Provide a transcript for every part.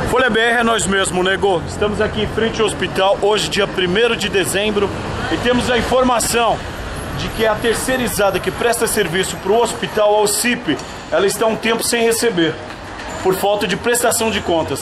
Folha BR é nós mesmos, nego. Estamos aqui em frente ao hospital, hoje dia 1º de dezembro, e temos a informação de que a terceirizada que presta serviço para o hospital, a OCIP, ela está há um tempo sem receber, por falta de prestação de contas.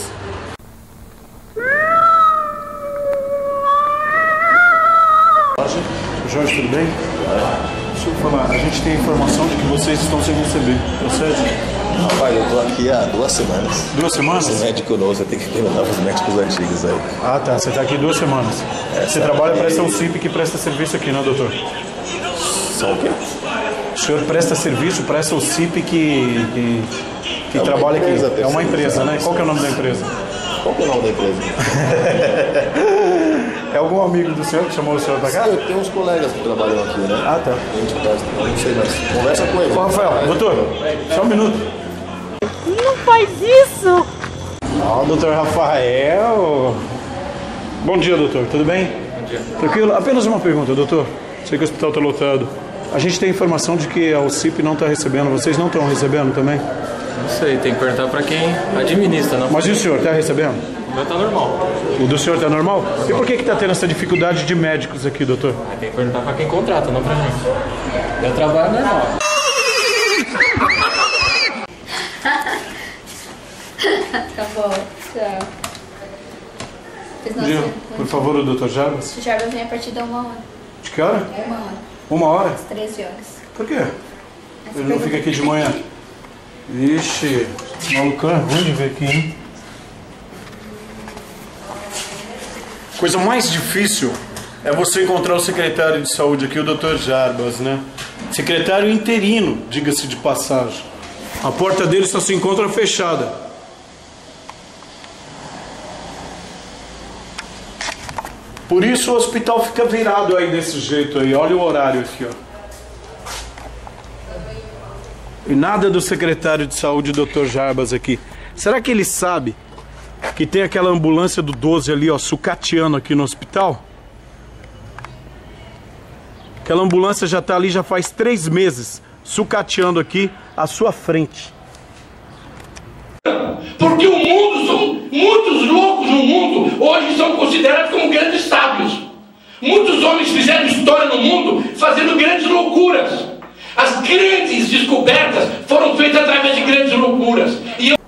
Jorge, tudo bem? Deixa eu falar, a gente tem a informação de que vocês estão sem receber, procede? Rapaz, eu tô aqui há 2 semanas. 2 semanas? Esse médico novo, você tem que perguntar para os médicos antigos aí. Ah, tá. Você tá aqui 2 semanas. Você trabalha para essa OCIP que presta serviço aqui, não, doutor? São o quê? O senhor presta serviço para essa OCIP que trabalha aqui. É uma empresa, né? Qual que é o nome da empresa? Qual que é o nome da empresa? É algum amigo do senhor que chamou o senhor para cá? Eu tenho uns colegas que trabalham aqui, né? Ah, tá. A gente presta, não sei mais. Conversa com ele. Ô, Rafael, doutor, só um minuto. Não faz isso! Ó, doutor Rafael. Bom dia, doutor. Tudo bem? Bom dia. Tranquilo? Apenas uma pergunta, doutor. Sei que o hospital está lotado. A gente tem informação de que a OCIP não está recebendo. Vocês não estão recebendo também? Não sei, tem que perguntar pra quem administra, não? Mas e o senhor, está recebendo? O meu tá normal. O do senhor está normal? E por que está tendo essa dificuldade de médicos aqui, doutor? Aí tem que perguntar pra quem contrata, não pra gente. Meu trabalho é normal. Tá bom, tchau. Bom dia. Por favor, o doutor Jarbas. O Jarbas vem a partir de 1 hora. De que hora? 1 hora. 1 hora? Às 13 horas. Por quê? Ele não fica aqui de manhã? Ixi, malucão é ruim de ver aqui, hein? Coisa mais difícil é você encontrar o secretário de saúde aqui, o Dr. Jarbas, né? Secretário interino, diga-se de passagem. A porta dele só se encontra fechada. Por isso o hospital fica virado aí desse jeito aí. Olha o horário aqui, ó. E nada do secretário de saúde, Dr. Jarbas, aqui. Será que ele sabe que tem aquela ambulância do 12 ali, ó, sucateando aqui no hospital? Aquela ambulância já tá ali já faz 3 meses, sucateando aqui à sua frente. Porque o mundo, são muitos loucos no mundo, hoje são considerados como grandes sábios. Muitos homens fizeram história no mundo fazendo grandes loucuras. As grandes descobertas foram feitas através de grandes loucuras.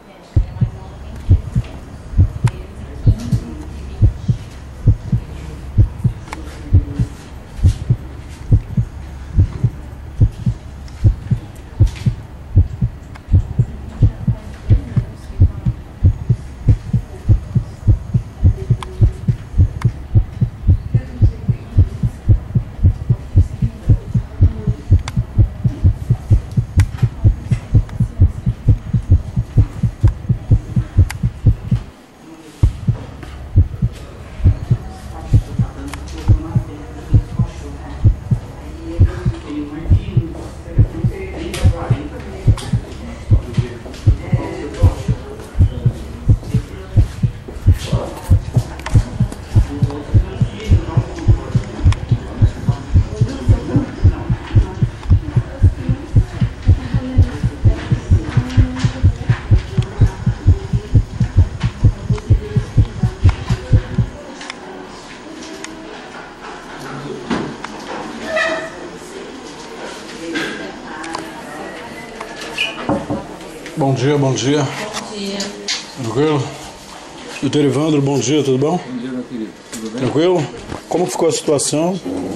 Bom dia, bom dia. Bom dia. Tranquilo? Doutor Evandro, bom dia, tudo bom? Bom dia, meu querido. Tudo bem? Tranquilo? Como ficou a situação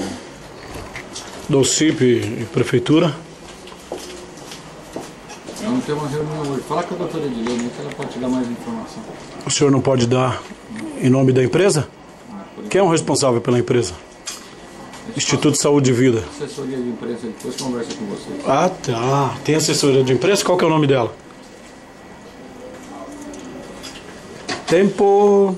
da OCIP e prefeitura? Vamos ter uma reunião hoje. Fala com a doutora Edilene, que ela pode te dar mais informação. O senhor não pode dar em nome da empresa? Quem é o responsável pela empresa? Instituto de Saúde e Vida. Assessoria de imprensa, depois conversa com você. Ah, tá. Tem assessoria de imprensa? Qual que é o nome dela? Tempo...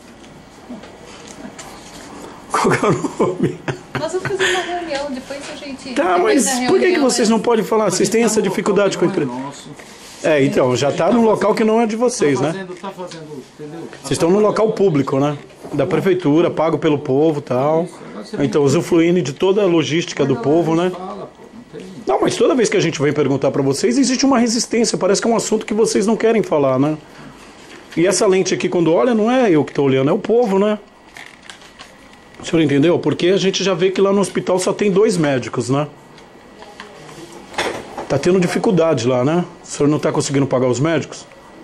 Qual que é o nome? Nós vamos fazer uma reunião, depois a gente... Tá, mas por que vocês não podem falar? Vocês têm essa dificuldade com a empresa? É, então, já tá num local que não é de vocês, né? Tá fazendo, entendeu? Vocês estão no local público, né? Da prefeitura, pago pelo povo e tal. Então, usufruindo de toda a logística do povo, né? Não, mas toda vez que a gente vem perguntar pra vocês, existe uma resistência. Parece que é um assunto que vocês não querem falar, né? E essa lente aqui, quando olha, não é eu que estou olhando, é o povo, né? O senhor entendeu? Porque a gente já vê que lá no hospital só tem 2 médicos, né? Tá tendo dificuldade lá, né? O senhor não está conseguindo pagar os médicos?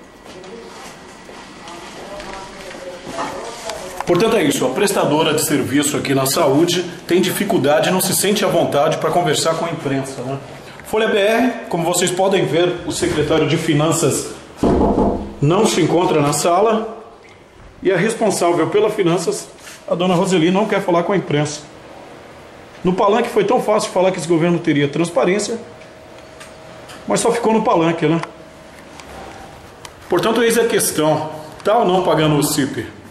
Portanto é isso, a prestadora de serviço aqui na saúde tem dificuldade e não se sente à vontade para conversar com a imprensa, né? Folha BR, como vocês podem ver, o secretário de Finanças não se encontra na sala e a responsável pelas finanças, a dona Roseli, não quer falar com a imprensa. No palanque foi tão fácil falar que esse governo teria transparência, mas só ficou no palanque, né? Portanto, eis a questão, tá ou não pagando o CIP?